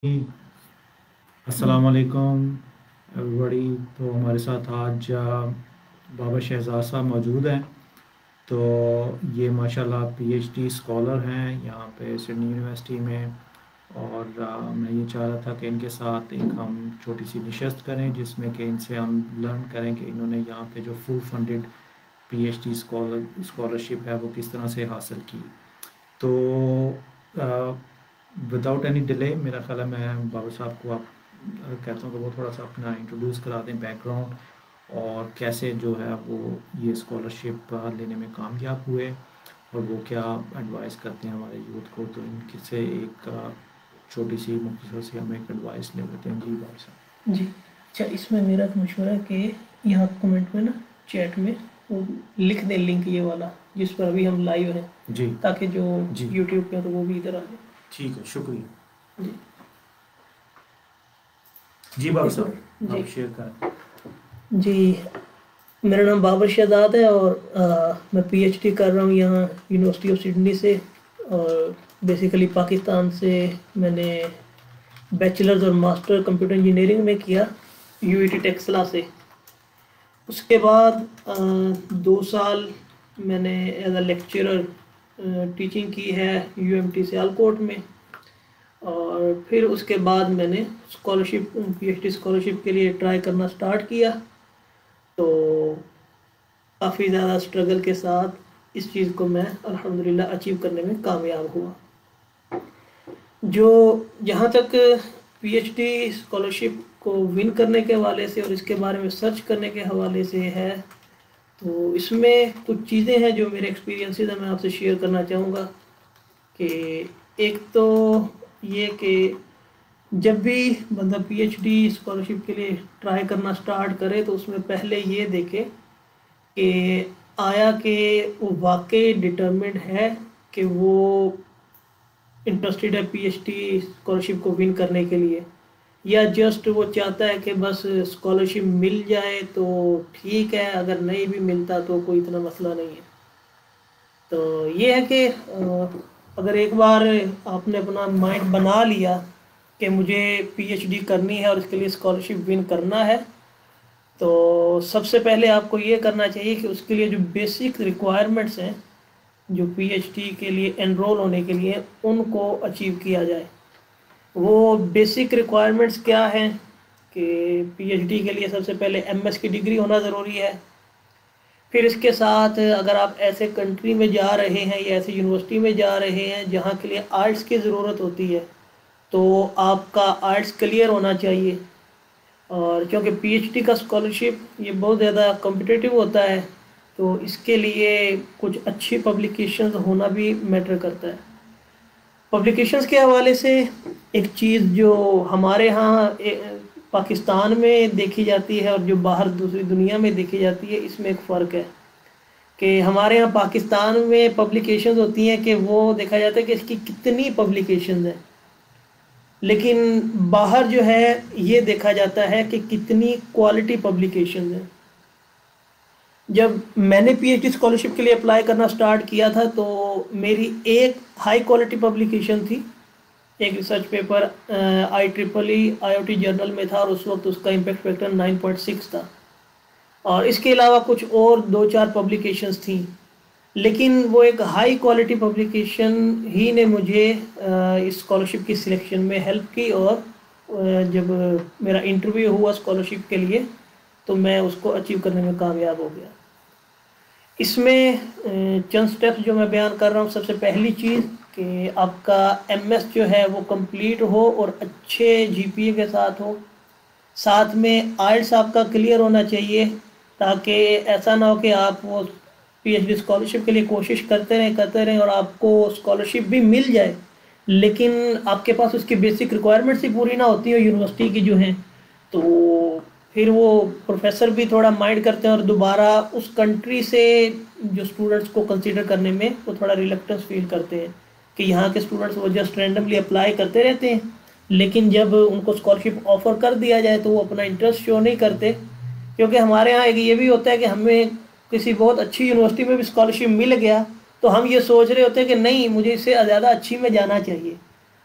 अस्सलाम वालेकुम एवरीबॉडी। तो हमारे साथ आज बाबा शहजाद साहब मौजूद हैं। तो ये माशाल्लाह पीएचडी स्कॉलर हैं यहाँ पे सिडनी यूनिवर्सिटी में। और मैं ये चाह रहा था कि इनके साथ एक हम छोटी सी नशस्त करें जिसमें कि इनसे हम लर्न करें कि इन्होंने यहाँ पे जो फुल फंडेड पीएचडी स्कॉलरशिप है वो किस तरह से हासिल की। तो विदाउट एनी डिले मेरा ख्याल है मैं बाबा साहब को आप कहता हूँ कि वो थोड़ा सा अपना इंट्रोड्यूस करा दें बैकग्राउंड, और कैसे जो है वो ये स्कॉलरशिप लेने में कामयाब हुए, और वो क्या एडवाइस करते हैं हमारे यूथ को। तो इनसे से एक छोटी सी मुख्तसर सी हम एक एडवाइस ले लेते हैं। जी बाबा साहब। जी। अच्छा, इसमें मेरा एक मशवरा है कि यहाँ कमेंट में ना, चैट में वो लिख दें लिंक ये वाला जिस पर अभी हम लाइव हैं, जी ताकि जो जी यूट्यूब पे है तो वो भी इधर आ जाए। ठीक है, शुक्रिया। जी। जी बाबा एक साहब मिनट जी। आप शेयर करें। जी, मेरा नाम बाबर शहजाद है और मैं पीएचडी कर रहा हूँ यहाँ यूनिवर्सिटी ऑफ सिडनी से। और बेसिकली पाकिस्तान से मैंने बैचलर्स और मास्टर कंप्यूटर इंजीनियरिंग में किया यूईटी टेक्सला से। उसके बाद 2 साल मैंने एज अ लेक्चरर टीचिंग की है यूएमटी सियालकोट में। और फिर उसके बाद मैंने स्कॉलरशिप पीएचडी स्कॉलरशिप के लिए ट्राई करना स्टार्ट किया। तो काफ़ी ज़्यादा स्ट्रगल के साथ इस चीज़ को मैं अल्हम्दुलिल्लाह अचीव करने में कामयाब हुआ। जो जहाँ तक पीएचडी स्कॉलरशिप को विन करने के हवाले से और इसके बारे में सर्च करने के हवाले से है, तो इसमें कुछ चीज़ें हैं जो मेरे एक्सपीरियंसेस हैं, मैं आपसे शेयर करना चाहूँगा। कि एक तो ये कि जब भी बंदा पीएचडी स्कॉलरशिप के लिए ट्राई करना स्टार्ट करे तो उसमें पहले ये देखे कि आया कि वो वाकई डिटर्मिन्ड है कि वो इंटरेस्टेड है पीएचडी स्कॉलरशिप को विन करने के लिए, या जस्ट वो चाहता है कि बस स्कॉलरशिप मिल जाए तो ठीक है, अगर नहीं भी मिलता तो कोई इतना मसला नहीं है। तो ये है कि अगर एक बार आपने अपना माइंड बना लिया कि मुझे पीएचडी करनी है और इसके लिए स्कॉलरशिप विन करना है, तो सबसे पहले आपको ये करना चाहिए कि उसके लिए जो बेसिक रिक्वायरमेंट्स हैं जो पीएचडी के लिए एनरोल होने के लिए, उनको अचीव किया जाए। वो बेसिक रिक्वायरमेंट्स क्या हैं कि पीएचडी के लिए सबसे पहले एमएस की डिग्री होना ज़रूरी है। फिर इसके साथ अगर आप ऐसे कंट्री में जा रहे हैं या ऐसी यूनिवर्सिटी में जा रहे हैं जहाँ के लिए आर्ट्स की ज़रूरत होती है, तो आपका आर्ट्स क्लियर होना चाहिए। और क्योंकि पीएचडी का स्कॉलरशिप ये बहुत ज़्यादा कॉम्पिटिटिव होता है, तो इसके लिए कुछ अच्छी पब्लिकेशंस होना भी मैटर करता है। पब्लिकेशंस के हवाले से एक चीज़ जो हमारे यहाँ पाकिस्तान में देखी जाती है और जो बाहर दूसरी दुनिया में देखी जाती है, इसमें एक फ़र्क है कि हमारे यहाँ पाकिस्तान में पब्लिकेशंस होती हैं कि वो देखा जाता है कि इसकी कितनी पब्लिकेशंस हैं, लेकिन बाहर जो है ये देखा जाता है कि कितनी क्वालिटी पब्लिकेशंस हैं। जब मैंने पीएचडी स्कॉलरशिप के लिए अप्लाई करना स्टार्ट किया था तो मेरी एक हाई क्वालिटी पब्लिकेशन थी, एक research paper IEEE IoT journal में था और उस वक्त उसका इम्पैक्ट फैक्टर 9.6 था। और इसके अलावा कुछ और 2-4 पब्लिकेशंस थी, लेकिन वो एक हाई क्वालिटी पब्लिकेशन ही ने मुझे इस स्कॉलरशिप की सिलेक्शन में हेल्प की। और जब मेरा इंटरव्यू हुआ स्कॉलरशिप के लिए तो मैं उसको अचीव करने में कामयाब हो गया। इसमें चंद स्टेप्स जो मैं बयान कर रहा हूँ, सबसे पहली चीज़ कि आपका एमएस जो है वो कंप्लीट हो और अच्छे जीपीए के साथ हो। साथ में आइल्स आपका क्लियर होना चाहिए, ताकि ऐसा ना हो कि आप वो पीएचडी स्कॉलरशिप के लिए कोशिश करते रहें और आपको स्कॉलरशिप भी मिल जाए, लेकिन आपके पास उसकी बेसिक रिक्वायरमेंट्स ही पूरी ना होती हो यूनिवर्सिटी की जो हैं। तो फिर वो प्रोफेसर भी थोड़ा माइंड करते हैं और दोबारा उस कंट्री से जो स्टूडेंट्स को कंसीडर करने में वो थोड़ा रिलक्टेंस फील करते हैं कि यहाँ के स्टूडेंट्स वो जस्ट रैंडमली अप्लाई करते रहते हैं, लेकिन जब उनको स्कॉलरशिप ऑफर कर दिया जाए तो वो अपना इंटरेस्ट शो नहीं करते। क्योंकि हमारे यहाँ एक ये भी होता है कि हमें किसी बहुत अच्छी यूनिवर्सिटी में भी स्कॉलरशिप मिल गया तो हम ये सोच रहे होते हैं कि नहीं, मुझे इससे ज़्यादा अच्छी में जाना चाहिए।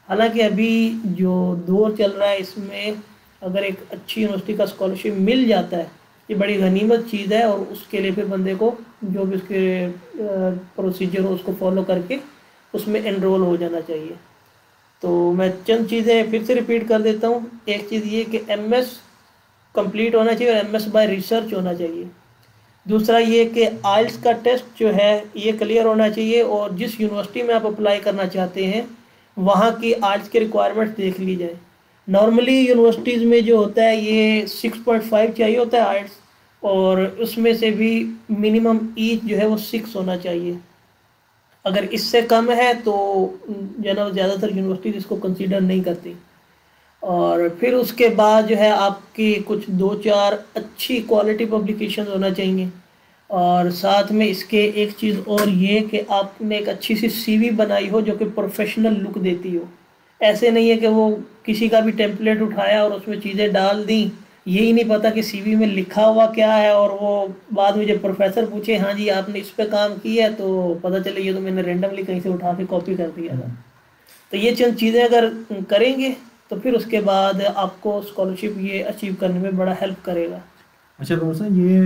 हालांकि अभी जो दौर चल रहा है इसमें अगर एक अच्छी यूनिवर्सिटी का स्कॉलरशिप मिल जाता है, ये बड़ी गनीमत चीज़ है, और उसके लिए फिर बंदे को जो भी उसके प्रोसीजर हो उसको फॉलो करके उसमें एनरोल हो जाना चाहिए। तो मैं चंद चीज़ें फिर से रिपीट कर देता हूँ। एक चीज़ ये कि एमएस कंप्लीट होना चाहिए और एमएस बाय रिसर्च होना चाहिए। दूसरा ये कि आइल्स का टेस्ट जो है ये क्लियर होना चाहिए, और जिस यूनिवर्सिटी में आप अप्लाई करना चाहते हैं वहाँ की आइल्स के रिक्वायरमेंट्स देख ली जाए। नॉर्मली यूनिवर्सिटीज़ में जो होता है ये 6.5 चाहिए होता है आइल्स, और उसमें से भी मिनिमम ईच जो है वो 6 होना चाहिए। अगर इससे कम है तो जो है ज़्यादातर यूनिवर्सिटीज़ इसको कंसीडर नहीं करती। और फिर उसके बाद जो है आपकी कुछ 2-4 अच्छी क्वालिटी पब्लिकेशन होना चाहिए, और साथ में इसके एक चीज़ और ये कि आपने एक अच्छी सी सीवी बनाई हो जो कि प्रोफेशनल लुक देती हो। ऐसे नहीं है कि वो किसी का भी टेम्पलेट उठाया और उसमें चीज़ें डाल दी, यही नहीं पता कि सीवी में लिखा हुआ क्या है, और वो बाद में जब प्रोफेसर पूछे हाँ जी आपने इस पे काम किया है, तो पता चले ये तो मैंने रेंडमली कहीं से उठा के कॉपी कर दिया था। तो ये चंद चीज़ें अगर करेंगे तो फिर उसके बाद आपको स्कॉलरशिप ये अचीव करने में बड़ा हेल्प करेगा। अच्छा बाबर साहब, ये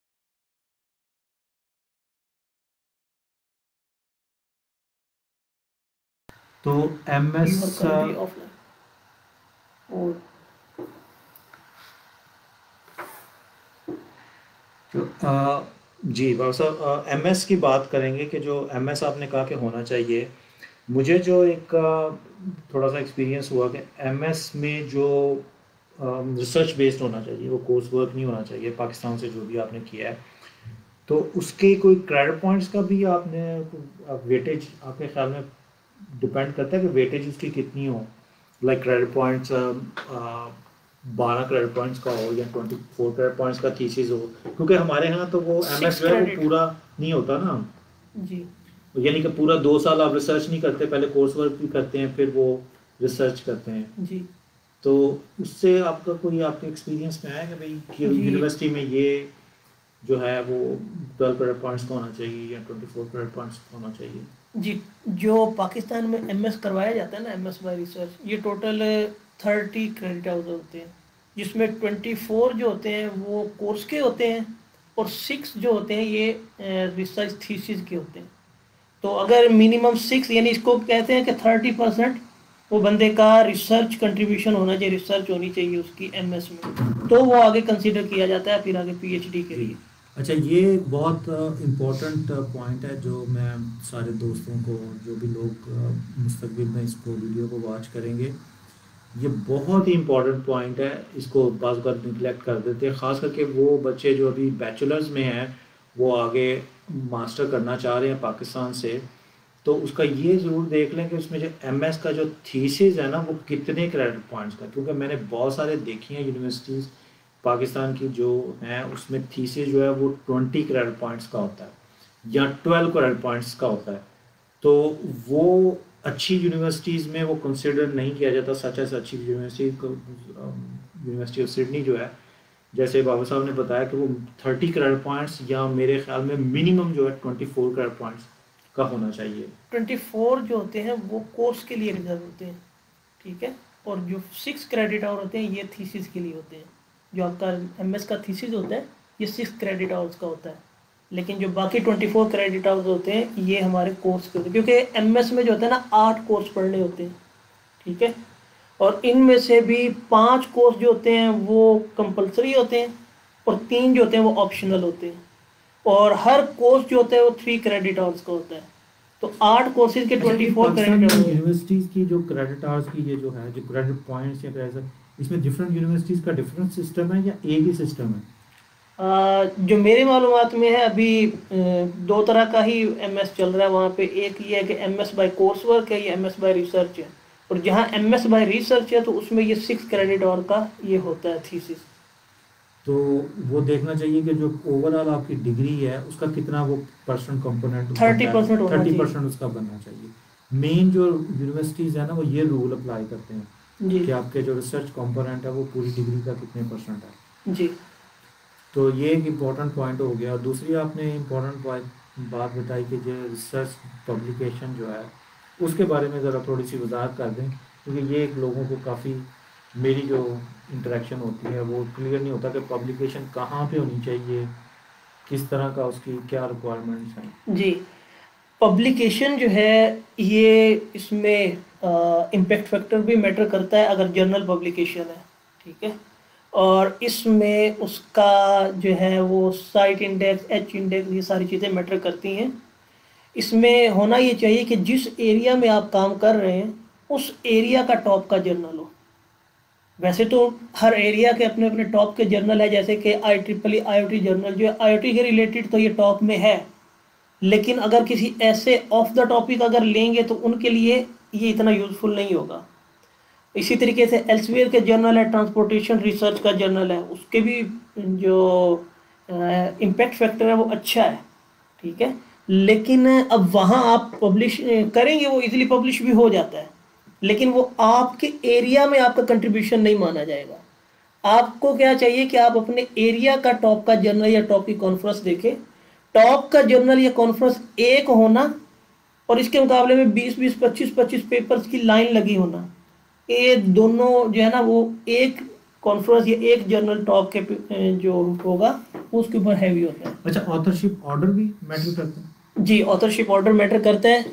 तो you MS are currently offline. और जी बाबर साहब, एमएस की बात करेंगे कि जो एमएस आपने कहा कि होना चाहिए। मुझे जो एक थोड़ा सा एक्सपीरियंस हुआ कि एमएस में जो रिसर्च बेस्ड होना चाहिए, वो कोर्स वर्क नहीं होना चाहिए पाकिस्तान से जो भी आपने किया है। तो उसके कोई क्रेडिट पॉइंट्स का भी आपने वेटेज आपके ख्याल में डिपेंड करता है कि वेटेज उसकी कितनी हो, like credit points 12 credit points का हो या 24 क्रेडिट पॉइंट्स का थीसिस हो, क्योंकि हमारे यहाँ तो वो एमएस 6 जो है वो क्रेडिट। पूरा नहीं होता ना। जी यानी कि पूरा 2 साल आप रिसर्च नहीं करते, पहले कोर्स वर्क भी करते हैं फिर वो रिसर्च करते हैं। जी तो उससे आपका कोई आपके एक्सपीरियंस में आया कि भाई कि जी यूनिवर्सिटी में ये जो है वो 12 क्रेडिट पॉइंट्स का होना चाहिए या 24 क्रेडिट पॉइंट्स का होना चाहिए? जी जो पाकिस्तान में एमएस करवाया जाता है ना, एमएस बाय रिसर्च, ये टोटल 30 क्रेडिट आवर्स होते हैं, जिसमें 24 जो होते हैं वो कोर्स के होते हैं, और 6 जो होते हैं ये रिसर्च थीसिस के होते हैं। तो अगर मिनिमम 6 यानी इसको कहते हैं कि 30% वो बंदे का रिसर्च कंट्रीब्यूशन होना चाहिए, रिसर्च होनी चाहिए उसकी एमएस में, तो वो आगे कंसीडर किया जाता है फिर आगे पीएचडी के जी। लिए। अच्छा, ये एक बहुत इम्पोर्टेंट पॉइंट है जो मैं सारे दोस्तों को, जो भी लोग मुस्तकबिल में इसको वीडियो को वॉच करेंगे, ये बहुत ही इम्पोर्टेंट पॉइंट है। इसको बाज़ बार निगलेक्ट कर देते हैं, ख़ास करके वो बच्चे जो अभी बैचलर्स में हैं, वो आगे मास्टर करना चाह रहे हैं पाकिस्तान से। तो उसका ये ज़रूर देख लें कि उसमें जो एमएस का जो थीसिस है ना वो कितने क्रेडिट पॉइंट्स का, क्योंकि मैंने बहुत सारे देखी हैं यूनिवर्सिटीज़ पाकिस्तान की जो हैं, उसमें थीसिस जो है वो 20 क्रेडिट पॉइंट्स का होता है या 12 क्रेडिट पॉइंट्स का होता है। तो वो अच्छी यूनिवर्सिटीज़ में वो कंसिडर नहीं किया जाता, सच एज अच्छी यूनिवर्सिटी ऑफ सिडनी जो है, जैसे बाबा साहब ने बताया कि वो 30 क्रेडिट पॉइंट्स या मेरे ख्याल में मिनिमम जो है 24 क्रेडिट पॉइंट्स का होना चाहिए। 24 जो होते हैं वो कोर्स के लिए रिजर्व होते हैं, ठीक है, और जो 6 क्रेडिट आवर होते हैं ये थीसिस के लिए होते हैं। जो आपका एमएस का थीसिस होता है ये 6 क्रेडिट आवर्स का होता है, लेकिन जो बाकी 24 क्रेडिट आवर्स होते हैं ये हमारे कोर्स के होते हैं, क्योंकि एमएस में जो होता है ना 8 कोर्स पढ़ने होते हैं, ठीक है, और इनमें से भी 5 कोर्स जो होते हैं वो कंपलसरी होते हैं, और 3 जो होते हैं वो ऑप्शनल होते हैं, और हर कोर्स जो होता है वो 3 क्रेडिट आवर्स का होता है। तो 8 कोर्सेज के अच्छा, ये 24 पाकिस्तान क्रेडिट में आवर्स। यूनिवर्सिटीज़ की जो क्रेडिट आवर्स की ये जो है, जो क्रेडिट पॉइंट्स या क्रेडिट, इसमें डिफरेंट यूनिवर्सिटीज़ का डिफरेंट सिस्टम है या एक ही सिस्टम है? जो मेरे मालूमात में है अभी 2 तरह का ही एमएस चल रहा है वहाँ पे। एक ये है कि एमएस बाय कोर्स वर्क है, ये एमएस बाय रिसर्च है, और जहाँ एमएस बाय रिसर्च है तो उसमें ये 6 क्रेडिट आवर का ये होता है थीसिस। तो वो देखना चाहिए कि जो ओवरऑल आपकी डिग्री है उसका कितना वो परसेंट कंपोनेंट बनता है, 30% होना 30% चाहिए। उसका बनना चाहिए। मेन जो यूनिवर्सिटीज़ है ना वो ये रूल अप्लाई करते हैं जी कि आपके जो रिसर्च कंपोनेंट है वो पूरी डिग्री का कितने परसेंट है। जी तो ये एक इम्पॉर्टेंट पॉइंट हो गया। और दूसरी आपने इम्पॉर्टेंट बात बताई कि जो रिसर्च पब्लिकेशन जो है उसके बारे में ज़रा थोड़ी सी वजाहत कर दें, क्योंकि ये एक लोगों को काफ़ी, मेरी जो इंटरेक्शन होती है वो क्लियर नहीं होता कि पब्लिकेशन कहाँ पे होनी चाहिए, किस तरह का उसकी क्या रिक्वायरमेंट्स हैं। जी, पब्लिकेशन जो है ये इसमें इम्पैक्ट फैक्टर भी मैटर करता है अगर जर्नल पब्लिकेशन है, ठीक है। और इसमें उसका जो है वो साइट इंडेक्स, एच इंडेक्स, ये सारी चीज़ें मैटर करती हैं। इसमें होना ये चाहिए कि जिस एरिया में आप काम कर रहे हैं उस एरिया का टॉप का जर्नल हो। वैसे तो हर एरिया के अपने अपने टॉप के जर्नल है, जैसे कि IEEE IoT जर्नल जो है IoT के रिलेटेड तो ये टॉप में है, लेकिन अगर किसी ऐसे ऑफ द टॉपिक अगर लेंगे तो उनके लिए ये इतना यूजफुल नहीं होगा। इसी तरीके से एल्सवियर के जर्नल है, ट्रांसपोर्टेशन रिसर्च का जर्नल है, उसके भी जो इम्पैक्ट फैक्टर है वो अच्छा है, ठीक है। लेकिन अब वहाँ आप पब्लिश करेंगे वो इजीली पब्लिश भी हो जाता है, लेकिन वो आपके एरिया में आपका कंट्रीब्यूशन नहीं माना जाएगा। आपको क्या चाहिए कि आप अपने एरिया का टॉप का जर्नल या टॉप की कॉन्फ्रेंस देखें। टॉप का जर्नल या कॉन्फ्रेंस एक होना और इसके मुकाबले में 20-20, 25-25 पेपर्स की लाइन लगी होना, ये दोनों जो है ना वो एक कॉन्फ्रेंस या एक जर्नल टॉप के जो होगा उसके ऊपर हैवी होता है। अच्छा, ऑथरशिप ऑर्डर भी मैटर करते हैं? जी, ऑथरशिप ऑर्डर मैटर करता है।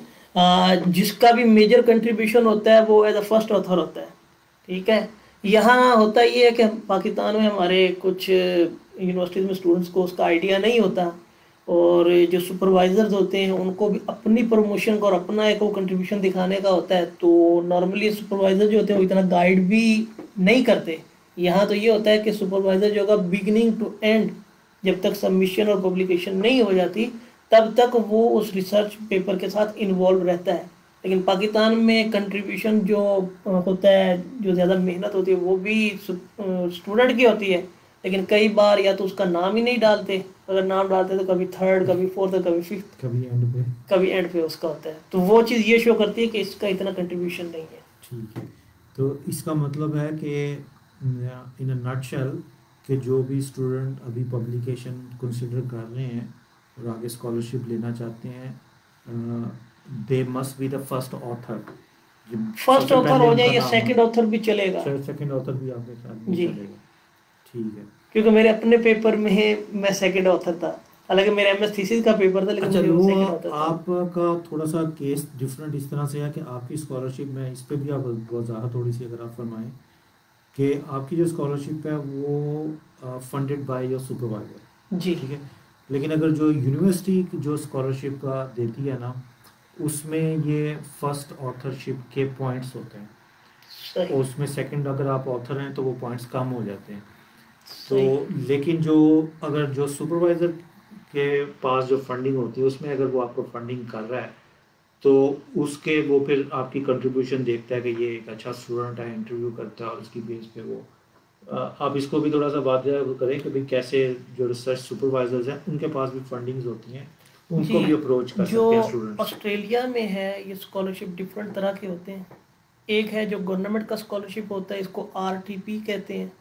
जिसका भी मेजर कंट्रीब्यूशन होता है वो एज अ फर्स्ट ऑथर होता है, ठीक है। यहाँ होता ये है कि पाकिस्तान में हमारे कुछ यूनिवर्सिटीज़ में स्टूडेंट्स को उसका आइडिया नहीं होता, और जो सुपरवाइजर्स होते हैं उनको भी अपनी प्रमोशन का और अपना एक वो कंट्रीब्यूशन दिखाने का होता है, तो नॉर्मली सुपरवाइजर जो होते हैं वो इतना गाइड भी नहीं करते। यहाँ तो ये होता है कि सुपरवाइजर जो होगा बिगिनिंग टू एंड, जब तक सबमिशन और पब्लिकेशन नहीं हो जाती तब तक वो उस रिसर्च पेपर के साथ इन्वॉल्व रहता है। लेकिन पाकिस्तान में कंट्रीब्यूशन जो होता है, जो ज़्यादा मेहनत होती है वो भी स्टूडेंट की होती है, लेकिन कई बार या तो उसका नाम ही नहीं डालते, अगर नाम डालते तो कभी थर्ड, कभी फोर्थ, कभी फिफ्थ, कभी एंड पे उसका होता है। तो वो चीज़ ये शो करती है कि इसका इतना कंट्रीब्यूशन नहीं है। ठीक है, तो इसका मतलब है कि इन अ नटशेल कि जो भी स्टूडेंट अभी पब्लिकेशन कंसिडर कर रहे हैं और आगे स्कॉलरशिप लेना चाहते हैं, they must be the first author. First author हो जाए या सेकंड ऑथर भी चलेगा, सेकंड ऑथर भी आपके साथ जी चलेगा, ठीक है। क्योंकि मेरे अपने पेपर में मैं सेकंड ऑथर था, हालांकि मेरा MS थीसिस का पेपर था, लेकिन अच्छा, मुझे वो सेकंड ऑथर था। आपका थोड़ा सा केस डिफरेंट इस तरह से है कि आपकी स्कॉलरशिप में, इस पे भी आप वजाहत थोड़ी सी अगर आप फरमाएं कि आपकी जो स्कॉलरशिप है वो फंडेड बाय योर सुपरवाइजर, जी, ठीक है। लेकिन अगर जो यूनिवर्सिटी जो स्कॉलरशिप का देती है ना, उसमें ये फर्स्ट ऑथरशिप के पॉइंट्स होते हैं, सही और उसमें सेकंड अगर आप ऑथर हैं तो वो पॉइंट्स कम हो जाते हैं। तो सही। लेकिन जो अगर जो सुपरवाइज़र के पास जो फंडिंग होती है उसमें अगर वो आपको फंडिंग कर रहा है तो उसके वो फिर आपकी कंट्रीब्यूशन देखता है कि ये एक अच्छा स्टूडेंट है, इंटरव्यू करता है और उसकी बेस पे वो आप इसको भी थोड़ा सा बात करें कि भाई कैसे जो रिसर्च सुपरवाइजर्स हैं उनके पास भी फंडिंग्स होती हैं, जी, उनको भी अप्रोच कर जो सकते हैं स्टूडेंट्स। ऑस्ट्रेलिया में है ये स्कॉलरशिप डिफरेंट तरह के होते हैं। एक है जो गवर्नमेंट का स्कॉलरशिप होता है, इसको RTP कहते हैं।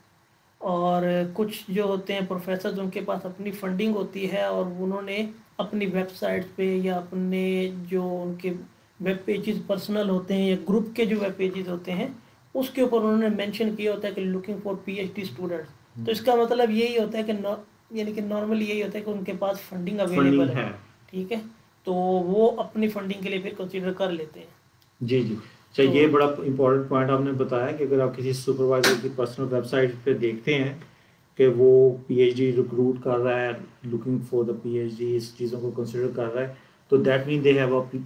और कुछ जो होते हैं प्रोफेसर उनके पास अपनी फंडिंग होती है और उन्होंने अपनी वेबसाइट पे या अपने जो उनके वेब पेजेस पर्सनल होते हैं या ग्रुप के जो वेब पेजेस होते हैं उसके ऊपर उन्होंने मेंशन किया होता है कि लुकिंग फॉर PhD स्टूडेंट्स। तो इसका मतलब यही होता है कि यानी कि नॉर्मली यही होता है कि उनके पास फंडिंग अवेलेबल है, ठीक है। तो वो अपनी फंडिंग के लिए फिर कंसिडर कर लेते हैं। जी जी, अच्छा, तो ये बड़ा इंपॉर्टेंट पॉइंट आपने बताया कि अगर आप किसी सुपरवाइजर की पर्सनल वेबसाइट पे देखते हैं कि वो PhD रिक्रूट कर रहा है, लुकिंग फॉर द PhD, इस चीज़ों को कंसिडर कर रहा है, तो that mean they have a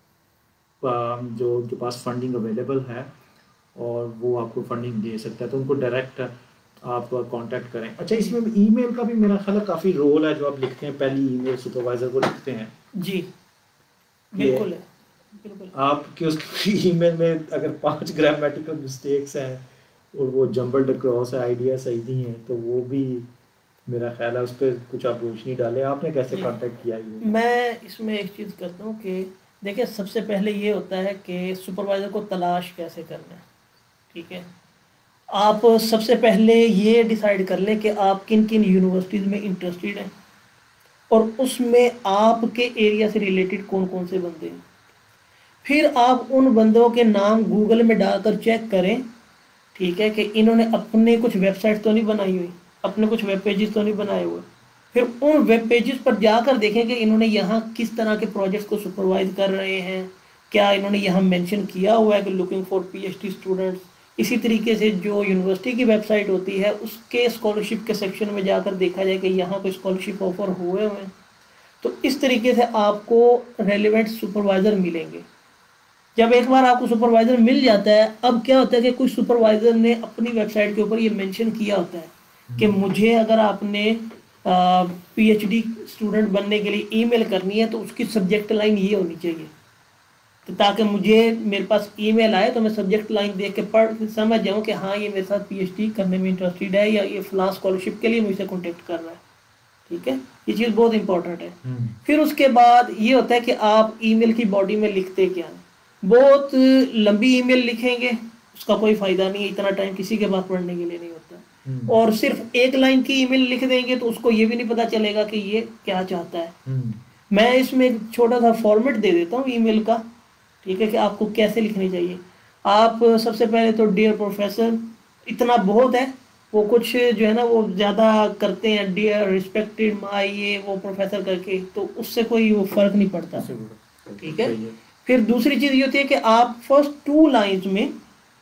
जो उनके पास फंडिंग अवेलेबल है और वो आपको फंडिंग दे सकता है, तो उनको डायरेक्ट आप कांटेक्ट करें। अच्छा, इसमें ईमेल का भी मेरा ख्याल है काफ़ी रोल है, जो आप लिखते हैं पहली ईमेल सुपरवाइजर को लिखते हैं जी, कि बिल्कुल है, बिल्कुल। आपके उस ईमेल में अगर 5 ग्रामेटिकल मिस्टेक्स हैं और वो जंबल्ड अक्रॉस है, आइडिया सही नहीं है, तो वो भी मेरा ख्याल है उस पर कुछ आप रोशनी डालें। आपने कैसे जी, कांटेक्ट किया ये? मैं इसमें एक चीज़ करता हूँ कि देखिए सबसे पहले ये होता है कि सुपरवाइज़र को तलाश कैसे करना है, ठीक है। आप सबसे पहले ये डिसाइड कर लें कि आप किन किन यूनिवर्सिटीज़ में इंटरेस्टेड हैं और उसमें आपके एरिया से रिलेटेड कौन कौन से बंदे हैं। फिर आप उन बंदों के नाम गूगल में डालकर चेक करें, ठीक है, कि इन्होंने अपने कुछ वेबसाइट तो नहीं बनाई हुई, अपने कुछ वेब पेजेस तो नहीं बनाए हुए। फिर उन वेब पेजेस पर जाकर देखें कि इन्होंने यहाँ किस तरह के प्रोजेक्ट्स को सुपरवाइज कर रहे हैं, क्या इन्होंने यहाँ मेंशन किया हुआ है कि लुकिंग फॉर पीएचडी स्टूडेंट्स। इसी तरीके से जो यूनिवर्सिटी की वेबसाइट होती है उसके स्कॉलरशिप के सेक्शन में जाकर देखा जाए कि यहाँ कोई स्कॉलरशिप ऑफर हुए हुए हैं। तो इस तरीके से आपको रेलिवेंट सुपरवाइज़र मिलेंगे। जब एक बार आपको सुपरवाइज़र मिल जाता है, अब क्या होता है कि कुछ सुपरवाइज़र ने अपनी वेबसाइट के ऊपर ये मेंशन किया होता है कि मुझे अगर आपने पीएचडी स्टूडेंट बनने के लिए ईमेल करनी है तो उसकी सब्जेक्ट लाइन ये होनी चाहिए, तो ताकि मुझे मेरे पास ईमेल आए तो मैं सब्जेक्ट लाइन देख के पढ़ समझ जाऊँ कि हाँ ये मेरे साथ पीएचडी करने में इंटरेस्टेड है या ये फलां स्कॉलरशिप के लिए मुझसे कॉन्टेक्ट कर रहा है। ठीक है, ये चीज़ बहुत इंपॉर्टेंट है। फिर उसके बाद ये होता है कि आप ईमेल की बॉडी में लिखते क्या हैं। बहुत लंबी ईमेल लिखेंगे उसका कोई फ़ायदा नहीं है, इतना टाइम किसी के पास पढ़ने के लिए नहीं होता। और सिर्फ एक लाइन की ईमेल लिख देंगे तो उसको ये भी नहीं पता चलेगा कि ये क्या चाहता है। मैं इसमें एक छोटा सा फॉर्मेट दे देता हूँ ईमेल का, ठीक है, कि आपको कैसे लिखनी चाहिए। आप सबसे पहले तो डियर प्रोफेसर, इतना बहुत है। वो कुछ जो है ना वो ज़्यादा करते हैं, डियर रिस्पेक्टेड माय ये वो प्रोफेसर करके, तो उससे कोई वो फ़र्क नहीं पड़ता। ठीक है। फिर दूसरी चीज़ ये होती है कि आप फर्स्ट 2 लाइन्स में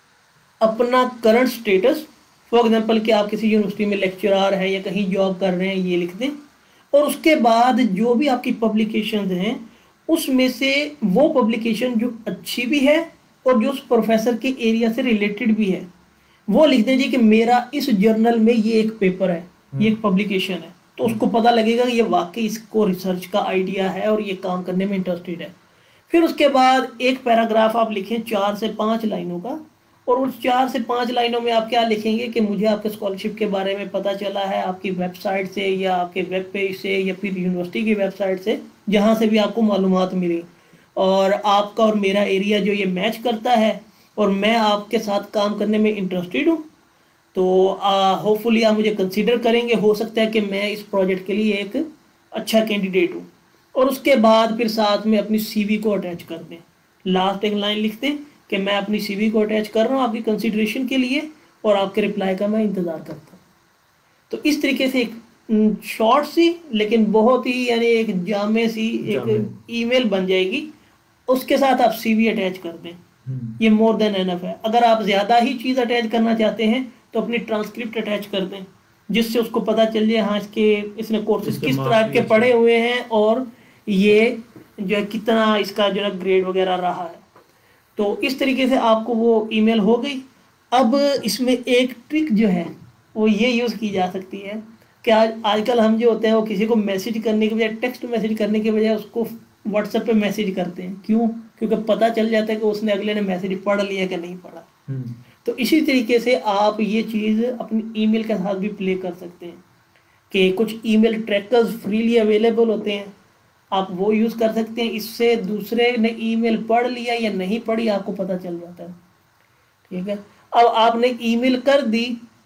अपना करंट स्टेटस, फॉर एग्जांपल कि आप किसी यूनिवर्सिटी में लेक्चरर हैं या कहीं जॉब कर रहे हैं, ये लिख दें। और उसके बाद जो भी आपकी पब्लिकेशंस हैं उसमें से वो पब्लिकेशन जो अच्छी भी है और जो उस प्रोफेसर के एरिया से रिलेटेड भी है वो लिख दीजिए कि मेरा इस जर्नल में ये एक पेपर है, ये एक पब्लिकेशन है, तो उसको पता लगेगा कि ये वाकई इसको रिसर्च का आइडिया है और ये काम करने में इंटरेस्टेड है। फिर उसके बाद एक पैराग्राफ आप लिखें 4 से 5 लाइनों का, और उस 4 से 5 लाइनों में आप क्या लिखेंगे कि मुझे आपके स्कॉलरशिप के बारे में पता चला है आपकी वेबसाइट से या आपके वेब पेज से या फिर यूनिवर्सिटी की वेबसाइट से, जहाँ से भी आपको मालूमात मिली, और आपका और मेरा एरिया जो ये मैच करता है और मैं आपके साथ काम करने में इंटरेस्टेड हूँ, तो होपफुली आप मुझे कंसीडर करेंगे। हो सकता है कि मैं इस प्रोजेक्ट के लिए एक अच्छा कैंडिडेट हूँ। और उसके बाद फिर साथ में अपनी सीवी को अटैच कर दें। लास्ट एक लाइन लिख दें कि मैं अपनी सीवी को अटैच कर रहा हूँ आपकी कंसीडरेशन के लिए और आपके रिप्लाई का मैं इंतज़ार करता हूँ। तो इस तरीके से एक शॉर्ट सी लेकिन बहुत ही यानी एक जामे सी एक ईमेल बन जाएगी। उसके साथ आप सीवी अटैच कर दें, ये मोर देन एनफ है। अगर आप ज़्यादा ही चीज़ अटैच करना चाहते हैं तो अपनी ट्रांसक्रिप्ट अटैच कर दें, जिससे उसको पता चल जाए हाँ इसने कोर्सेज किस तरह के पढ़े हुए हैं और ये जो है कितना इसका जो है ग्रेड वगैरह रहा है। तो इस तरीके से आपको वो ईमेल हो गई। अब इसमें एक ट्रिक जो है वो ये यूज़ की जा सकती है कि आजकल हम जो होते हैं वो किसी को मैसेज करने के बजाय, टेक्स्ट मैसेज करने के बजाय उसको व्हाट्सएप पे मैसेज करते हैं। क्यों? क्योंकि पता चल जाता है कि उसने अगले ने मैसेज पढ़ लिया कि नहीं पढ़ा। तो इसी तरीके से आप ये चीज़ अपनी ईमेल के साथ भी प्ले कर सकते हैं कि कुछ ईमेल ट्रैकर्स फ्रीली अवेलेबल होते हैं, आप वो यूज़ कर सकते हैं। इससे दूसरे ने ईमेल पढ़ लिया या नहीं पढ़ी आपको पता चल जाता है। ठीक है। अब आपने ईमेल कर दी,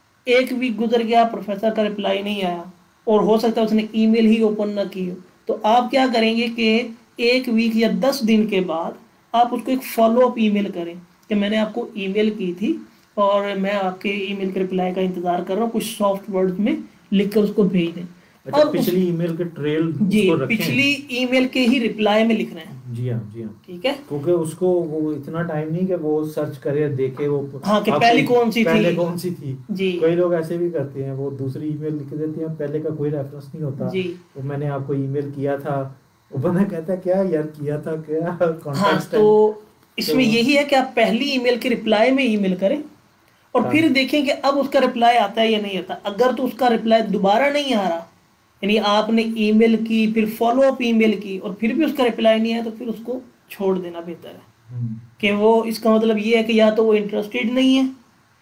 1 वीक गुजर गया, प्रोफेसर का रिप्लाई नहीं आया और हो सकता है उसने ईमेल ही ओपन ना की हो, तो आप क्या करेंगे कि 1 वीक या 10 दिन के बाद आप उसको एक फॉलोअप ईमेल करें कि मैंने आपको ईमेल की थी और मैं आपके ईमेल के रिप्लाई का इंतज़ार कर रहा हूँ, कुछ सॉफ्ट वर्ड्स में लिख कर उसको भेज दें। अच्छा, पिछली ईमेल के ट्रेल जी पिछली ईमेल के ही रिप्लाई में लिख रहे हैं। जी हाँ, जी हाँ, ठीक है, क्योंकि उसको वो इतना टाइम नहीं कि वो सर्च करे देखे वो हाँ कि पहले कौन सी थी। जी, कई लोग ऐसे भी करते हैं, वो दूसरी ईमेल लिख देते हैं, पहले का कोई रेफरेंस नहीं होता जी। वो मैंने आपको ईमेल किया था, वो बंदा कहता है क्या यार किया था क्या कॉन्टेक्स्ट। तो इसमें यही है कि आप पहली ईमेल के रिप्लाई में ईमेल करें और फिर देखें कि अब उसका रिप्लाई आता है या नहीं आता। अगर तो उसका रिप्लाई दोबारा नहीं आ रहा, यानी आपने ईमेल की फिर फॉलोअप ईमेल की और फिर भी उसका रिप्लाई नहीं आया, तो फिर उसको छोड़ देना बेहतर है कि वो, इसका मतलब ये है कि या तो वो इंटरेस्टेड नहीं है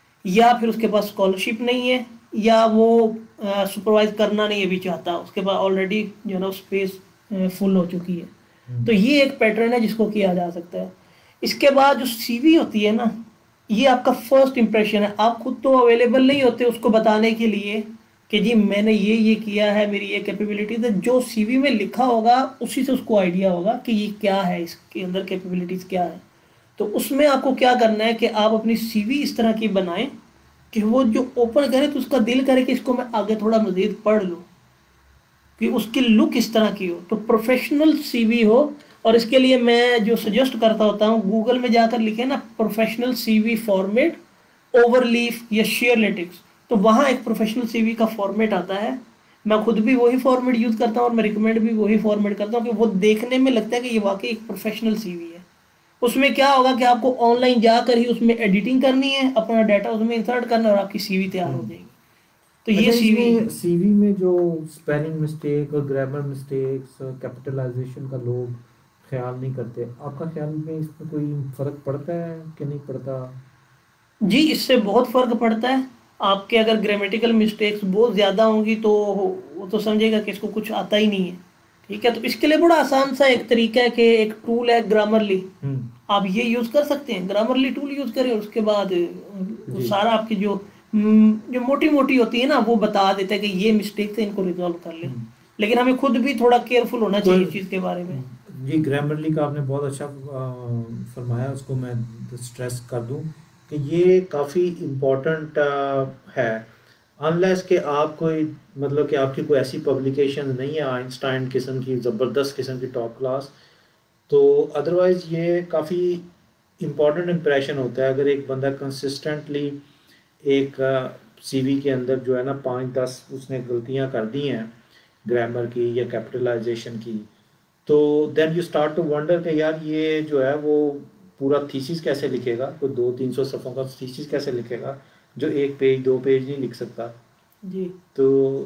या फिर उसके पास स्कॉलरशिप नहीं है या वो सुपरवाइज करना नहीं अभी चाहता, उसके पास ऑलरेडी जो है ना स्पेस फुल हो चुकी है। तो ये एक पैटर्न है जिसको किया जा सकता है। इसके बाद जो सीवी होती है ना, ये आपका फर्स्ट इंप्रेशन है। आप खुद तो अवेलेबल नहीं होते उसको बताने के लिए कि जी मैंने ये किया है, मेरी ये कैपेबिलिटीज है, जो सीवी में लिखा होगा उसी से उसको आइडिया होगा कि ये क्या है, इसके अंदर कैपेबिलिटीज क्या है। तो उसमें आपको क्या करना है कि आप अपनी सीवी इस तरह की बनाएं कि वो जो ओपन करे तो उसका दिल करे कि इसको मैं आगे थोड़ा मजीद पढ़ लूँ, कि उसकी लुक इस तरह की हो, तो प्रोफेशनल सीवी हो। और इसके लिए मैं जो सजेस्ट करता होता हूँ, गूगल में जाकर लिखे ना प्रोफेशनल सीवी फॉर्मेट ओवरलीफ या शेयर लेटिक्स, तो वहाँ एक प्रोफेशनल सीवी का फॉर्मेट आता है। मैं खुद भी वही फॉर्मेट यूज़ करता हूँ और मैं रिकमेंड भी वही फॉर्मेट करता हूँ कि वो देखने में लगता है कि ये वाकई एक प्रोफेशनल सीवी है। उसमें क्या होगा कि आपको ऑनलाइन जाकर ही उसमें एडिटिंग करनी है, अपना डाटा उसमें इंसर्ट करना है और आपकी सीवी तैयार हो हम्म। जाएगी। तो ये अच्छा, सीवी। इसमें सीवी में जो स्पेलिंग मिस्टेक और ग्रामर मिस्टेक्स, कैपिटलाइजेशन का लोग ख्याल नहीं करते, आपका ख्याल में इसमें कोई फर्क पड़ता है कि नहीं पड़ता? जी इससे बहुत फ़र्क पड़ता है। आपके अगर ग्रामेटिकल मिस्टेक्स बहुत ज़्यादा होंगी तो वो तो समझेगा कि इसको कुछ आता ही नहीं है। ठीक है, तो इसके लिए बड़ा आसान सा एक तरीका है कि एक टूल है ग्रामरली, हम्म। आप ये यूज़ कर सकते हैं। ग्रामरली टूल यूज़ करें और उसके बाद वो जी। सारा आपकी जो मोटी मोटी होती है ना वो बता देता है कि ये मिस्टेक थे, इनको रिजॉल्व कर ले। हम्म। लेकिन हमें खुद भी थोड़ा केयरफुल होना तो चाहिए इस चीज़ के बारे में। जी, ग्रामरली का आपने बहुत अच्छा फरमाया, उसको मैं स्ट्रेस कर दूं कि ये काफ़ी इम्पोर्टेंट है। अनलेस कि आप कोई, मतलब कि आपकी कोई ऐसी पब्लिकेशन नहीं है आइंस्टाइन किस्म की, ज़बरदस्त किस्म की, टॉप क्लास, तो अदरवाइज़ ये काफ़ी इम्पोर्टेंट इम्प्रेशन होता है अगर एक बंदा कंसिस्टेंटली एक सीवी के अंदर जो है ना 5-10 उसने गलतियां कर दी हैं ग्रामर की या कैपिटलाइजेशन की, तो then you start to wonder कि यार ये जो है वो पूरा थीसिस कैसे लिखेगा, कोई 200-300 सफ़ों का थीसिस कैसे लिखेगा जो 1 पेज 2 पेज नहीं लिख सकता। जी। तो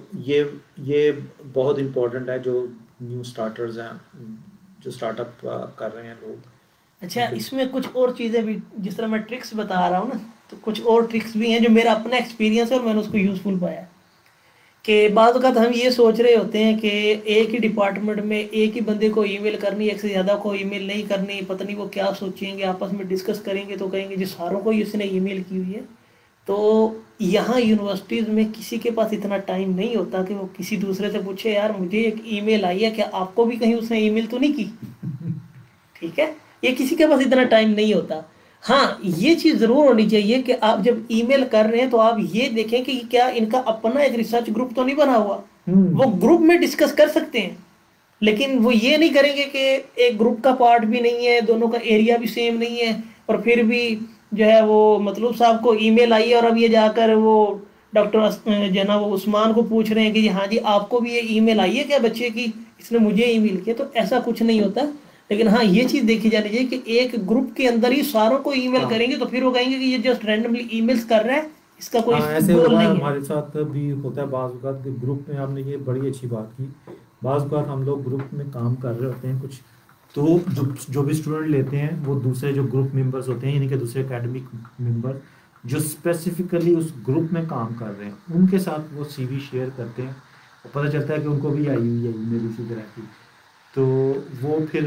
ये बहुत इम्पोर्टेंट है जो न्यू स्टार्टर्स हैं, जो स्टार्टअप कर रहे हैं लोग, अच्छा, उनके। इसमें कुछ और चीज़ें भी, जिस तरह मैं ट्रिक्स बता रहा हूँ ना, तो कुछ और ट्रिक्स भी हैं जो मेरा अपना एक्सपीरियंस है और मैंने उसको यूज़फुल पाया। कि बाद वक़्त हम ये सोच रहे होते हैं कि एक ही डिपार्टमेंट में एक ही बंदे को ईमेल करनी, एक से ज़्यादा को ईमेल नहीं करनी, पता नहीं वो क्या सोचेंगे, आपस में डिस्कस करेंगे तो कहेंगे जी सारों को ही उसने ईमेल की हुई है। तो यहाँ यूनिवर्सिटीज़ में किसी के पास इतना टाइम नहीं होता कि वो किसी दूसरे से पूछे यार मुझे एक ईमेल आई है, क्या आपको भी कहीं उसने ईमेल तो नहीं की। ठीक है, ये किसी के पास इतना टाइम नहीं होता। हाँ, ये चीज़ ज़रूर होनी चाहिए कि आप जब ईमेल कर रहे हैं तो आप ये देखें कि क्या इनका अपना एक रिसर्च ग्रुप तो नहीं बना हुआ। वो हम्म। ग्रुप में डिस्कस कर सकते हैं, लेकिन वो ये नहीं करेंगे कि एक ग्रुप का पार्ट भी नहीं है, दोनों का एरिया भी सेम नहीं है, और फिर भी जो है वो मतलब साहब को ईमेल आई है और अब ये जाकर वो डॉक्टर जो है ना वो उस्मान को पूछ रहे हैं कि जी हाँ जी आपको भी ये ईमेल आई है क्या बच्चे की, इसने मुझे ईमेल किया। तो ऐसा कुछ नहीं होता। लेकिन हाँ, ये चीज़ देखी जानी चाहिए कि एक ग्रुप के अंदर ही सारों को ईमेल हाँ। करेंगे तो फिर वो कहेंगे कि ये जस्ट रैंडमली ईमेल्स कर रहा है, इसका कोई हाँ, ऐसे गोल हुआ है, नहीं है। हमारे साथ भी होता है बाज़ औक़ात कि ग्रुप में, आपने ये बड़ी अच्छी बात की। बाज़ औक़ात हम लोग ग्रुप में काम कर रहे होते हैं कुछ, तो जो जो भी स्टूडेंट लेते हैं वो दूसरे जो ग्रुप मेंबर्स होते हैं, यानी कि दूसरे एकेडमिक मेंबर जो स्पेसिफिकली उस ग्रुप में काम कर रहे हैं, उनके साथ वो सीवी शेयर करते हैं और पता चलता है कि उनको भी आई हुई है ईमेल इसी तरह की। तो वो फिर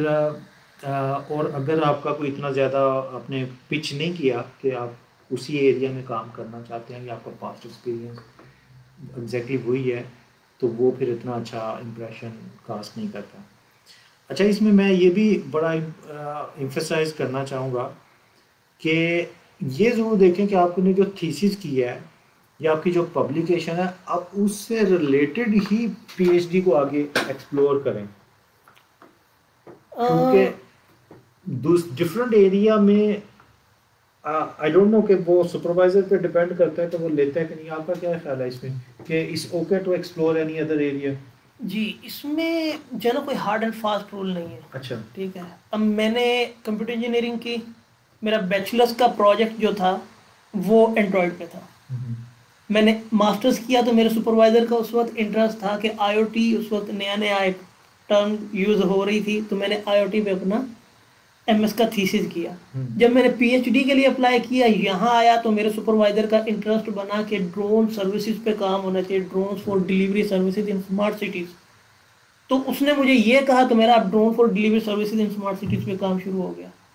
और अगर आपका कोई इतना ज़्यादा आपने पिच नहीं किया कि आप उसी एरिया में काम करना चाहते हैं या आपका पास्ट एक्सपीरियंस एग्जैक्टली वही है, तो वो फिर इतना अच्छा इम्प्रेशन कास्ट नहीं करता। अच्छा, इसमें मैं ये भी बड़ा एम्फेसाइज करना चाहूँगा कि ये ज़रूर देखें कि आपने जो थीसिस की है या आपकी जो पब्लिकेशन है, आप उससे रिलेटेड ही पीएचडी को आगे एक्सप्लोर करें, क्योंकि डिफरेंट एरिया में आई डोंट नो कि वो सुपरवाइजर पे डिपेंड करता है कि वो लेते हैं कि नहीं। आपका क्या ख्याल है इसमें कि इस okay to explore any other area? जी, इसमें जो है ना कोई हार्ड एंड फास्ट रूल नहीं है। अच्छा। ठीक है, अब मैंने कंप्यूटर इंजीनियरिंग की, मेरा बैचलर्स का प्रोजेक्ट जो था वो एंड्रॉयड पे था। हम्म। मैंने मास्टर्स किया तो मेरे सुपरवाइज़र का उस वक्त इंटरेस्ट था कि आईओटी, उस वक्त नया नया एक टर्म यूज़ हो रही थी, तो मैंने आईओटी पे अपना एमएस का थीसिस किया। जब मैंने पीएचडी के लिए अप्लाई किया, यहाँ आया तो मेरे सुपरवाइज़र का इंटरेस्ट बना कि ड्रोन सर्विसेज पे काम होना चाहिए, drone for delivery services in smart cities. तो उसने मुझे ये कहा तो मेरा अब drone for delivery services in smart cities पे काम शुरू हो गया।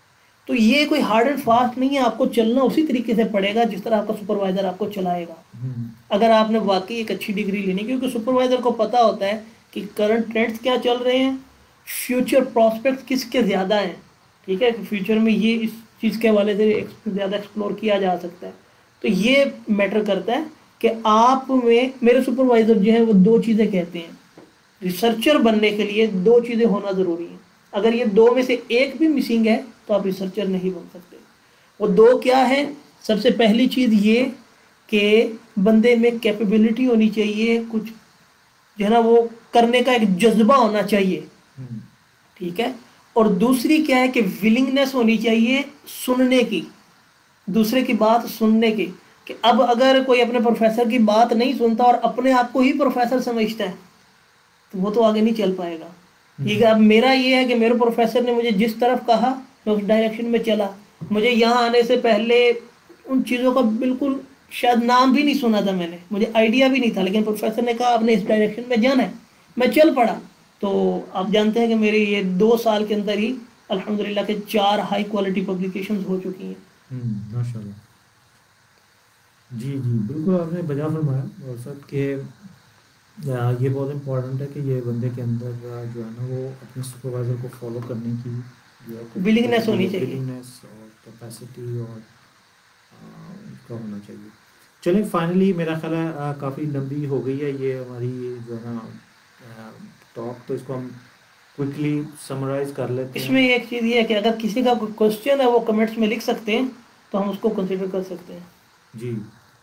तो ये कोई हार्ड एंड फास्ट नहीं है, आपको चलना उसी तरीके से पड़ेगा जिस तरह आपका सुपरवाइजर आपको चलाएगा। अगर आपने वाकई एक अच्छी डिग्री लेनी, क्योंकि सुपरवाइजर को पता होता है कि करंट ट्रेंड्स क्या चल रहे हैं, फ्यूचर प्रॉस्पेक्ट्स किसके ज़्यादा हैं, ठीक है, फ्यूचर में ये इस चीज़ के हवाले से ज़्यादा एक्सप्लोर किया जा सकता है। तो ये मैटर करता है कि आप में, मेरे सुपरवाइज़र जो है वो दो चीज़ें कहते हैं, रिसर्चर बनने के लिए दो चीज़ें होना ज़रूरी है। अगर ये दो में से एक भी मिसिंग है तो आप रिसर्चर नहीं बन सकते। वो दो क्या है? सबसे पहली चीज़ ये कि बंदे में कैपेबिलिटी होनी चाहिए, कुछ जो है ना वो करने का एक जज्बा होना चाहिए, ठीक है। और दूसरी क्या है कि विलिंगनेस होनी चाहिए सुनने की, दूसरे की बात सुनने की। कि अब अगर कोई अपने प्रोफेसर की बात नहीं सुनता और अपने आप को ही प्रोफेसर समझता है तो वो तो आगे नहीं चल पाएगा। ठीक है, अब मेरा ये है कि मेरे प्रोफेसर ने मुझे जिस तरफ कहा मैं उस डायरेक्शन में चला। मुझे यहाँ आने से पहले उन चीज़ों का बिल्कुल शायद नाम भी नहीं सुना था मैंने, मुझे आइडिया भी नहीं था, लेकिन प्रोफेसर ने कहा आपने इस डायरेक्शन में जाना है, मैं चल पड़ा। तो आप जानते हैं कि मेरे ये 2 साल के अंदर ही अल्हम्दुलिल्लाह के 4 हाई क्वालिटी पब्लिकेशंस हो चुकी हैं। माशाल्लाह। जी जी, बिल्कुल आपने बजा फरमाया और सब के ये बहुत इम्पोर्टेंट है कि ये बंदे के अंदर जो है ना वो अपने सुपरवाइज़र को फॉलो करने की जो है विलिंगनेस होनी चाहिए। विलिंगनेस और कैपेसिटी और उसका होना चाहिए। चलिए फाइनली मेरा ख्याल है काफ़ी लंबी हो गई है ये हमारी जो है ना टॉक, तो इसको हम क्विकली समराइज कर लेते हैं। इसमें एक चीज़ ये है कि अगर किसी का कोई क्वेश्चन है वो कमेंट्स में लिख सकते हैं तो हम उसको कंसिडर कर सकते हैं। जी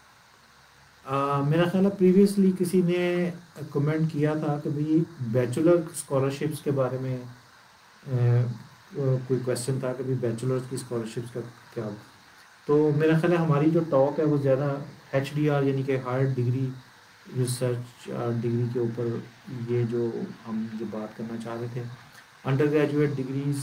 मेरा ख्याल है प्रीवियसली किसी ने कमेंट किया था कि भाई बैचलर स्कॉलरशिप्स के बारे में कोई क्वेश्चन था कि भाई बैचलर्स की स्कॉलरशिप्स का क्या। तो मेरा ख्याल है हमारी जो टॉक है वो ज़्यादा HDR यानी कि हायर डिग्री रिसर्च डिग्री के ऊपर, ये जो हम जो बात करना चाह रहे थे अंडर ग्रेजुएट डिग्रीज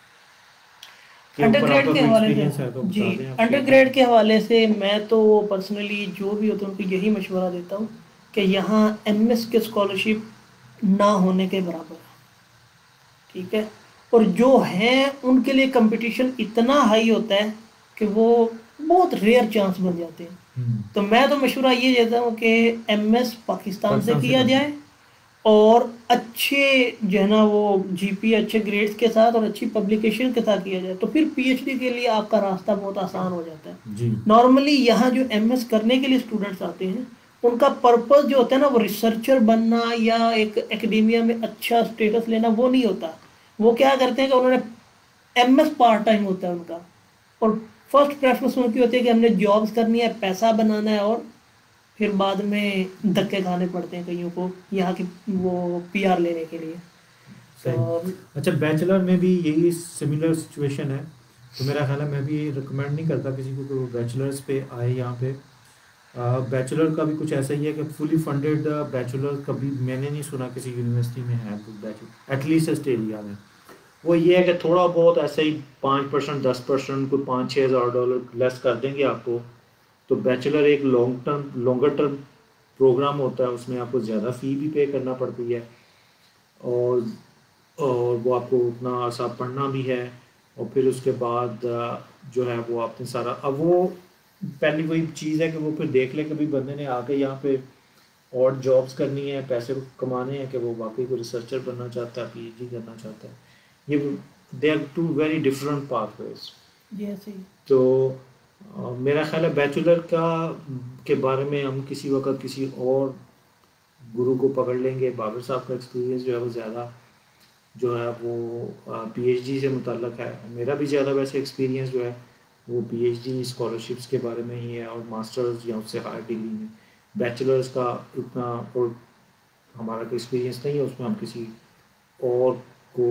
के अंडर ऊपर ग्रेड आपका के कोई हवाले से, एक्सपीरियंस है तो जी, बता दें आप, अंडर शेयर ग्रेड करें। के हवाले से मैं तो पर्सनली जो भी होता है उनको यही मशवरा देता हूँ कि यहाँ MS के स्कॉलरशिप ना होने के बराबर है, ठीक है। और जो हैं उनके लिए कंपटीशन इतना हाई होता है कि वो बहुत रेयर चांस बन जाते हैं। तो मैं तो मशवरा ये देता हूँ कि MS पाकिस्तान से पाकिस्तान से किया करना। जाए और अच्छे जो है ना वो GPA अच्छे ग्रेड्स के साथ और अच्छी पब्लिकेशन के साथ किया जाए, तो फिर PhD के लिए आपका रास्ता बहुत आसान हो जाता है। जी नॉर्मली यहाँ जो MS करने के लिए स्टूडेंट्स आते हैं उनका पर्पस जो होता है ना वो रिसर्चर बनना या एक एकेडेमिया में अच्छा स्टेटस लेना वो नहीं होता। वो क्या करते हैं कि उन्होंने MS पार्ट टाइम होता है उनका, और फर्स्ट प्रेफरेंस उनकी होती है कि हमने जॉब्स करनी है, पैसा बनाना है, और फिर बाद में धक्के खाने पड़ते हैं कईयों को यहाँ की वो PR लेने के लिए। सही। तो अच्छा बैचलर में भी यही सिमिलर सिचुएशन है, तो मेरा ख्याल है मैं भी रिकमेंड नहीं करता किसी को कि वो बैचलर्स पे आए यहाँ पे। बैचलर का भी कुछ ऐसा ही है कि फुली फंडेड बैचलर कभी मैंने नहीं सुना किसी यूनिवर्सिटी में है बैचलर, एटलीस्ट ऑस्ट्रेलिया में। वो ये है कि थोड़ा बहुत ऐसे ही 5% 10% कोई $5-6 हज़ार लेस कर देंगे आपको। तो बैचलर एक लॉन्गर टर्म प्रोग्राम होता है, उसमें आपको ज़्यादा फ़ी भी पे करना पड़ती है और और वो आपको उतना अर्सा पढ़ना भी है। और फिर उसके बाद जो है वो आपने सारा, अब वो पहली वही चीज़ है कि वो फिर देख ले कि भाई बंदे ने आके यहाँ पे और जॉब्स करनी है, पैसे कमाने हैं, कि वो वाकई को रिसर्चर बनना चाहता है, PhD करना चाहता है। ये they are two very different pathways. जैसे ही तो मेरा ख्याल है बैचलर का के बारे में हम किसी वक्त किसी और गुरु को पकड़ लेंगे। बाबर साहब का एक्सपीरियंस जो है वो ज़्यादा जो है वो PhD से मुतल्लक है। मेरा भी ज़्यादा वैसे एक्सपीरियंस जो है वो PhD स्कॉलरशिप्स के बारे में ही है और मास्टर्स या उससे हायर डिग्री में। बैचलर्स का उतना और हमारा कोई एक्सपीरियंस नहीं है उसमें। हम किसी और को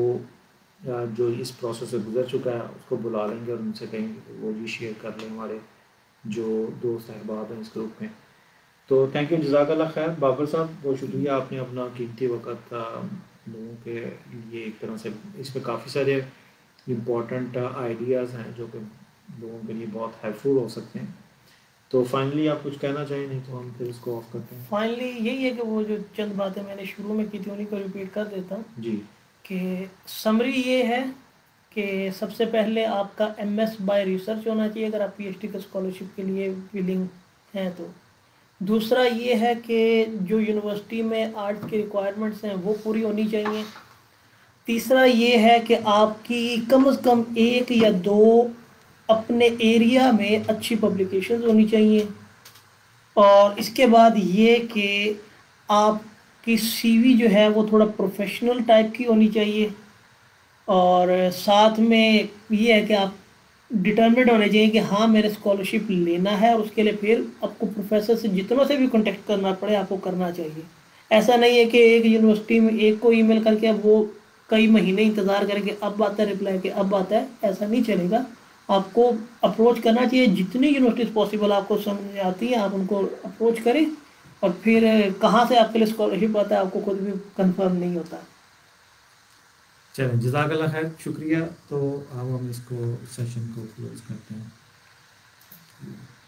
जो इस प्रोसेस से गुजर चुका है उसको बुला लेंगे और उनसे कहेंगे कि वो भी शेयर कर लें हमारे जो दोस्त अहबाब हैं इस ग्रुप में। तो थैंक यू, जज़ाकल्लाह खैर बाबर साहब, बहुत शुक्रिया आपने अपना कीमती वक्त लोगों के लिए एक तरह से इसमें काफ़ी सारे इम्पोर्टेंट आइडियाज़ हैं जो कि लोगों के लिए बहुत हेल्पफुल हो सकते हैं। तो फाइनली आप कुछ कहना चाहें, नहीं तो हम फिर इसको ऑफ करते हैं। फाइनली यही है कि वो जो चंद बातें मैंने शुरू में की थी उन्हीं को रिपीट कर देता हूँ जी कि समरी ये है कि सबसे पहले आपका एमएस बाय रिसर्च होना चाहिए अगर आप पीएचडी का स्कॉलरशिप के लिए विलिंग हैं तो। दूसरा ये है कि जो यूनिवर्सिटी में आर्ट्स की रिक्वायरमेंट्स हैं वो पूरी होनी चाहिए। तीसरा ये है कि आपकी कम से कम एक या दो अपने एरिया में अच्छी पब्लिकेशंस होनी चाहिए। और इसके बाद ये कि आपकी सीवी जो है वो थोड़ा प्रोफेशनल टाइप की होनी चाहिए। और साथ में ये है कि आप डिटर्मिनेड होने चाहिए कि हाँ मेरे स्कॉलरशिप लेना है, और उसके लिए फिर आपको प्रोफेसर से जितनों से भी कांटेक्ट करना पड़े आपको करना चाहिए। ऐसा नहीं है कि एक यूनिवर्सिटी में एक को ईमेल करके अब वो कई महीने इंतज़ार करेंगे अब आता है रिप्लाई के अब आता है, ऐसा नहीं चलेगा। आपको अप्रोच करना चाहिए, जितनी यूनिवर्सिटीज़ पॉसिबल आपको समझ आती है आप उनको अप्रोच करें। और फिर कहाँ से आपके लिए स्कॉलरशिप आता है आपको खुद भी कंफर्म नहीं होता। चलें, जज़ाकल्लाह खैर, शुक्रिया। तो अब हम इसको सेशन को क्लोज करते हैं।